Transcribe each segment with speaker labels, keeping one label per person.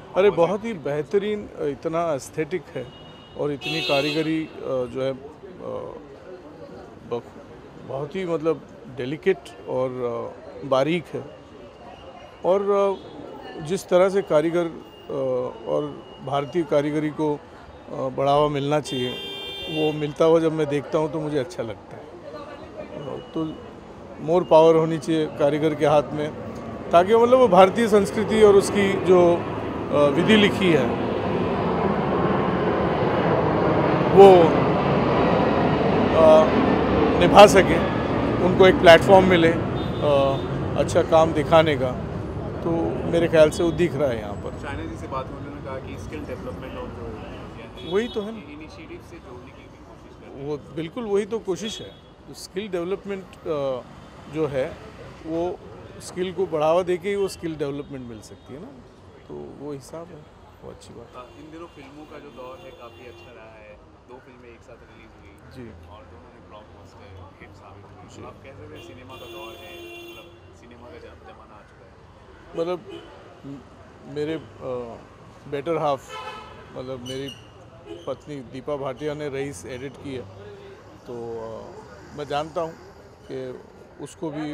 Speaker 1: अरे बहुत ही बेहतरीन, इतना एस्थेटिक है और इतनी कारीगरी जो है बहुत ही मतलब डेलिकेट और बारीक है। और जिस तरह से कारीगर और भारतीय कारीगरी को बढ़ावा मिलना चाहिए, वो मिलता हुआ जब मैं देखता हूँ तो मुझे अच्छा लगता है। तो मोर पावर होनी चाहिए कारीगर के हाथ में, ताकि मतलब वो भारतीय संस्कृति और उसकी जो विधि लिखी है वो निभा सकें, उनको एक प्लेटफॉर्म मिले अच्छा काम दिखाने का। तो मेरे ख्याल से वो दिख रहा है यहाँ पर।
Speaker 2: चाइना जी से बात में उन्होंने कहा कि स्किल डेवलपमेंट और जो
Speaker 1: वही तो है ना,
Speaker 2: इनिशिएटिव से जोड़ने की भी कोशिश कर रहे हैं।
Speaker 1: वो बिल्कुल वही तो कोशिश है। तो स्किल डेवलपमेंट जो है वो स्किल को बढ़ावा देके ही वो स्किल डेवलपमेंट मिल सकती है ना, तो वो हिसाब है, वो अच्छी बात है।
Speaker 2: इन दिनों फिल्मों का जो दौर है काफ़ी अच्छा रहा है। 2 फिल्में एक साथ रिलीज हुई
Speaker 1: जी
Speaker 2: और दोनों ने ब्लॉकबस्टर हिट साबित हुई।
Speaker 1: जी।
Speaker 2: तो आप कैसे हुए सिनेमा का दौर है, मतलब सिनेमा का जमाना आ चुका है।
Speaker 1: मतलब मेरे बेटर हाफ, मतलब मेरी पत्नी दीपा भाटिया ने रईस एडिट की है, तो मैं जानता हूँ कि उसको भी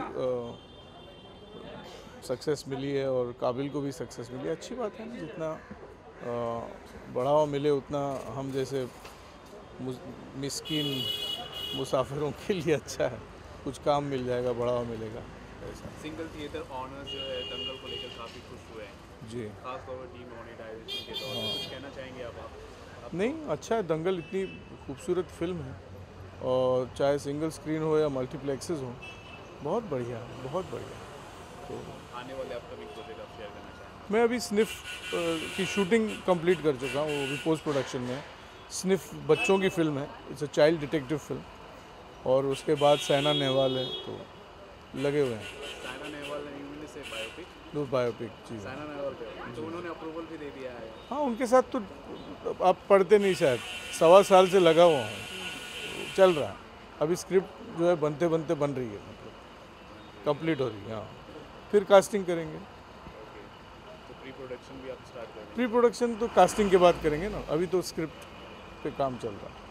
Speaker 1: सक्सेस मिली है और काबिल को भी सक्सेस मिली है। अच्छी बात है ना, जितना बढ़ावा मिले उतना हम जैसे मिस्कीन मुसाफिरों के लिए अच्छा है। कुछ काम मिल जाएगा, बढ़ावा मिलेगा, ऐसा।
Speaker 2: सिंगल थिएटर ऑनर्स जो है दंगल को लेकर काफ़ी खुश हुए हैं,
Speaker 1: जी
Speaker 2: खासतौर पर डीमोनेटाइजेशन के दौर में। कुछ कहना चाहेंगे आप
Speaker 1: नहीं, अच्छा है। दंगल इतनी खूबसूरत फिल्म है, और चाहे सिंगल स्क्रीन हो या मल्टीप्लेक्सेस हो, बहुत बढ़िया है, बहुत बढ़िया। तो
Speaker 2: आने वाले अपकमिंग प्रोजेक्ट आप शेयर करना चाहेंगे।
Speaker 1: मैं अभी स्निफ की शूटिंग कंप्लीट कर चुका हूँ, वो अभी पोस्ट प्रोडक्शन में है। स्निफ बच्चों की फिल्म है, it's a child detective film, और उसके बाद साइना नेहवाल है, तो लगे हुए हैं।
Speaker 2: साइना नेहवाल ने से बायोपिक,
Speaker 1: दो बायोपिक चीज़।
Speaker 2: साइना नेहवाल पे तो उन्होंने अप्रूवल भी दे दिया है।
Speaker 1: हाँ, उनके साथ तो आप पढ़ते नहीं शायद, 1.25 साल से लगा हुआ हूँ, चल रहा है। अभी स्क्रिप्ट जो है बनते बनते बन रही है, मतलब कंप्लीट हो रही है। हाँ, फिर कास्टिंग करेंगे।
Speaker 2: तो प्री प्रोडक्शन भी आप स्टार्ट करेंगे।
Speaker 1: प्री प्रोडक्शन तो कास्टिंग के बाद करेंगे ना, अभी तो स्क्रिप्ट पे काम चल रहा है।